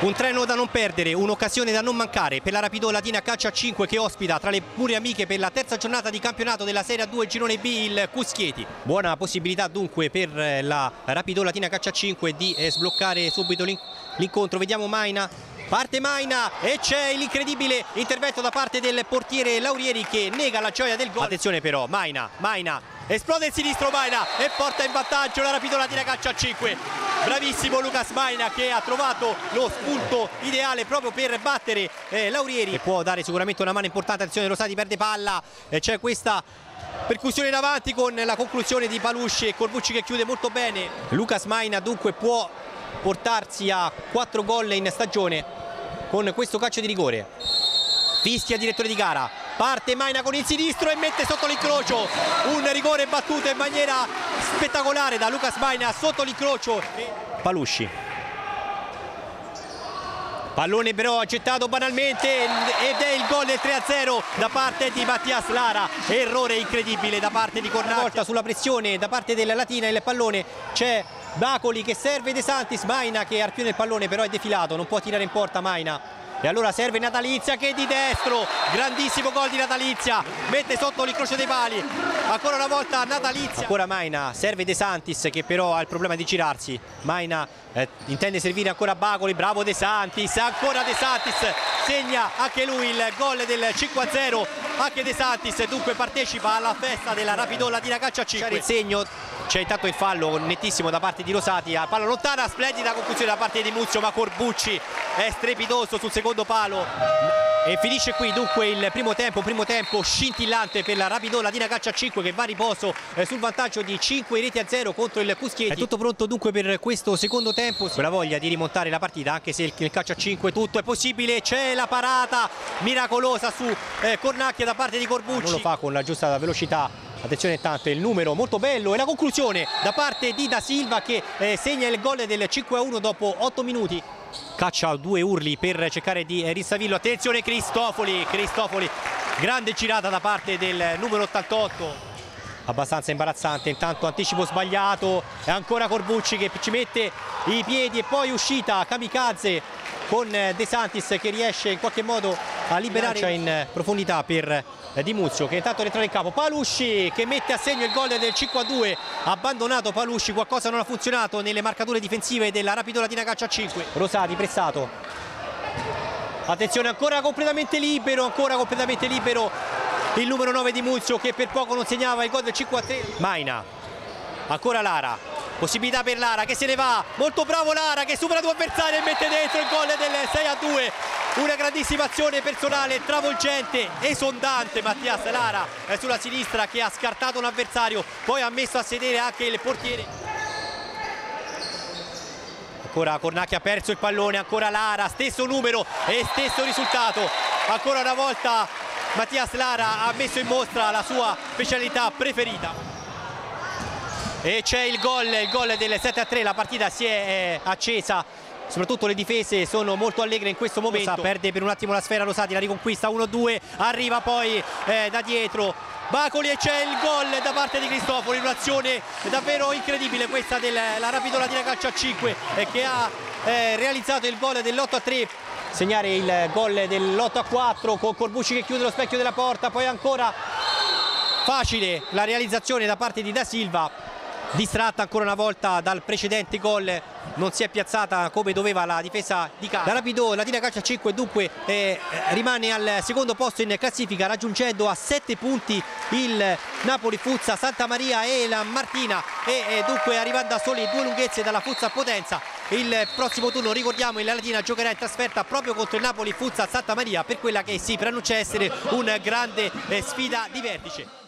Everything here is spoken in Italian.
Un treno da non perdere, un'occasione da non mancare per la Rapido Latina Calcio a 5 che ospita tra le mura amiche per la terza giornata di campionato della Serie A2 Girone B il Cuschieti. Buona possibilità dunque per la Rapido Latina Calcio a 5 di sbloccare subito l'incontro. Vediamo Maina. Parte Maina e c'è l'incredibile intervento da parte del portiere Laurieri che nega la gioia del gol. Attenzione però, Maina, esplode il sinistro Maina e porta in vantaggio la Rapido Latina Calcio a 5. Bravissimo Lucas Maina che ha trovato lo spunto ideale proprio per battere Laurieri. E può dare sicuramente una mano importante. Attenzione, Rosati perde palla, c'è questa percussione in avanti con la conclusione di Palusci e Corbucci che chiude molto bene. Lucas Maina dunque può portarsi a 4 gol in stagione con questo calcio di rigore. Fischia il direttore di gara, parte Maina con il sinistro e mette sotto l'incrocio. Un rigore battuto in maniera spettacolare da Lucas Maina sotto l'incrocio. Palusci, pallone però gettato banalmente ed è il gol del 3-0 da parte di Mattias Lara. Errore incredibile da parte di Cornacchia. Volta sulla pressione da parte della Latina, il pallone c'è Bacoli che serve De Santis, Maina che arpiona il pallone però è defilato, non può tirare in porta Maina. E allora serve Natalizia che di destro, grandissimo gol di Natalizia, mette sotto l'incrocio dei pali, ancora una volta Natalizia. Ancora Maina, serve De Santis che però ha il problema di girarsi. Maina intende servire ancora Bacoli, bravo De Santis, ancora De Santis, segna anche lui il gol del 5-0, anche De Santis dunque partecipa alla festa della Rapido Latina Calcio a 5. C'è il segno, c'è intanto il fallo nettissimo da parte di Rosati, palla lontana, splendida conclusione da parte di Muzio, ma Corbucci è strepitoso sul secondo palo. E finisce qui dunque il primo tempo scintillante per la Rapido Latina Calcio a 5 che va a riposo sul vantaggio di 5-0 contro il Cuschieti. È tutto pronto dunque per questo secondo tempo, con la voglia di rimontare la partita, anche se nel calcio a 5 tutto è possibile. C'è la parata miracolosa su Cornacchia da parte di Corbucci, non lo fa con la giusta velocità. Attenzione intanto il numero molto bello e la conclusione da parte di Da Silva che segna il gol del 5-1 dopo 8 minuti. Caccia 2 urli per cercare di Rissavillo. Attenzione Cristofoli, grande girata da parte del numero 88, abbastanza imbarazzante. Intanto anticipo sbagliato e ancora Corbucci che ci mette i piedi e poi uscita kamikaze con De Santis che riesce in qualche modo a liberare in profondità per Di Muzio che intanto rientra in campo. Palusci che mette a segno il gol del 5-2, abbandonato Palusci, qualcosa non ha funzionato nelle marcature difensive della Rapido Latina Calcio a 5. Rosati pressato, attenzione ancora completamente libero il numero 9 Di Muzio che per poco non segnava il gol del 5-3. Maina, ancora Lara, possibilità per Lara che se ne va, molto bravo Lara che supera 2 avversari e mette dentro il gol del 6-2. Una grandissima azione personale, travolgente, esondante Mattias Lara sulla sinistra che ha scartato un avversario, poi ha messo a sedere anche il portiere. Ancora Cornacchia ha perso il pallone, ancora Lara, stesso numero e stesso risultato. Ancora una volta Mattias Lara ha messo in mostra la sua specialità preferita. E c'è il gol del 7-3, la partita si è accesa. Soprattutto le difese sono molto allegre in questo momento. Perde per un attimo la sfera Rosati, la riconquista 1-2, arriva poi da dietro Bacoli e c'è il gol da parte di Cristofoli. Un'azione davvero incredibile questa della Rapido Latina Calcio a 5 che ha realizzato il gol dell'8-3. Segnare il gol dell'8-4 con Corbucci che chiude lo specchio della porta, poi ancora facile la realizzazione da parte di Da Silva, distratta ancora una volta dal precedente gol, non si è piazzata come doveva la difesa di casa. La Rapido Latina Calcio a 5 dunque rimane al secondo posto in classifica, raggiungendo a 7 punti il Napoli Fuzza Santa Maria e la Martina e dunque arrivando a soli 2 lunghezze dalla Fuzza Potenza. Il prossimo turno, ricordiamo, la Latina giocherà in trasferta proprio contro il Napoli Fuzza Santa Maria per quella che si preannuncia essere una grande sfida di vertice.